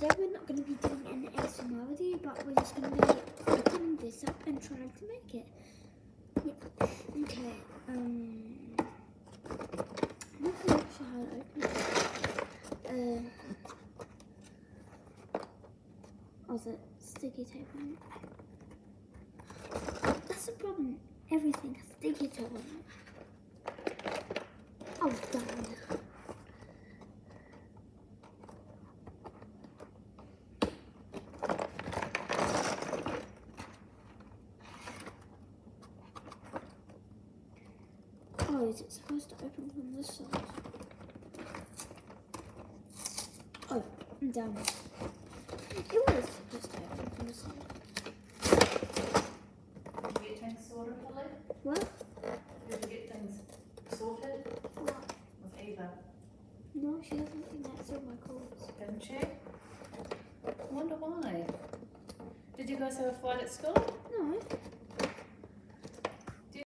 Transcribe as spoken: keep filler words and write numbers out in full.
today we're not going to be doing an A S M R video, but we're just going to be opening this up and trying to make it. Yeah. Okay. Um. I'm not really sure how to open it. Uh. Oh, the sticky tape on it. That's the problem. Everything has sticky tape on it. Oh, damn. Oh, is it supposed to open from this side? Oh, I'm down. It was supposed to open from this side. Did you get things sorted, Holly? What? Did you get things sorted? What? With Eva? No, she hasn't been answered my calls. Didn't she? I wonder why. Did you guys have a fight at school? No.